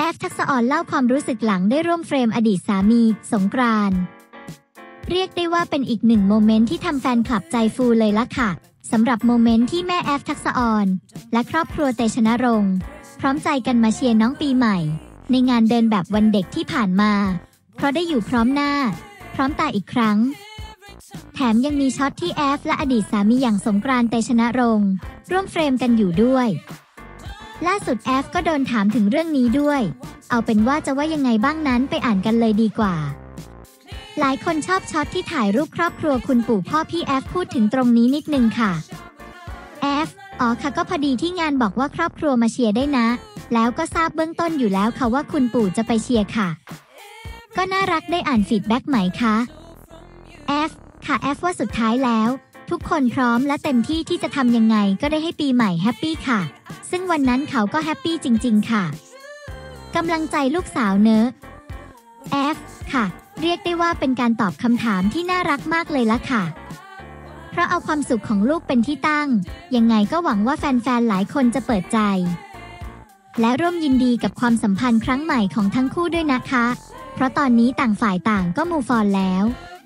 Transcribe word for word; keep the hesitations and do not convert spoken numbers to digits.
ฟทักษะออนเล่าความรู้สึกหลังได้ร่วมเฟรมอดีตสามีสงกรานต์เรียกได้ว่าเป็นอีกหนึ่งโมเมนต์ที่ทำแฟนคลับใจฟูเลยละค่ะสำหรับโมเมนต์ที่แม่แอฟทักษะออนและครอบครัวเตชนรงค์พร้อมใจกันมาเชียร์น้องปีใหม่ในงานเดินแบบวันเด็กที่ผ่านมาเพราะได้อยู่พร้อมหน้าพร้อมตาอีกครั้งแถมยังมีช็อตที่แอฟและอดีตสามีอย่างสงกรานต์เตชนรงค์ร่วมเฟรมกันอยู่ด้วยล่าสุดแอฟก็โดนถามถึงเรื่องนี้ด้วยเอาเป็นว่าจะว่ายังไงบ้างนั้นไปอ่านกันเลยดีกว่าหลายคนชอบช็อตที่ถ่ายรูปครอบครัวคุณปู่พ่อพี่แอฟพูดถึงตรงนี้นิดนึงค่ะแอฟอ๋อค่ะก็พอดีที่งานบอกว่าครอบครัวมาเชียร์ได้นะแล้วก็ทราบเบื้องต้นอยู่แล้วค่ะว่าคุณปู่จะไปเชียร์ค่ะก็น่ารักได้อ่านฟีดแบ็กไหมคะแอฟค่ะแอฟว่าสุดท้ายแล้วทุกคนพร้อมและเต็มที่ที่จะทำยังไงก็ได้ให้ปีใหม่แฮปปี้ค่ะซึ่งวันนั้นเขาก็แฮปปี้จริงๆค่ะกำลังใจลูกสาวเนอะแอฟค่ะเรียกได้ว่าเป็นการตอบคำถามที่น่ารักมากเลยละค่ะเพราะเอาความสุขของลูกเป็นที่ตั้งยังไงก็หวังว่าแฟนๆหลายคนจะเปิดใจและร่วมยินดีกับความสัมพันธ์ครั้งใหม่ของทั้งคู่ด้วยนะคะเพราะตอนนี้ต่างฝ่ายต่างก็มูฟออนแล้ว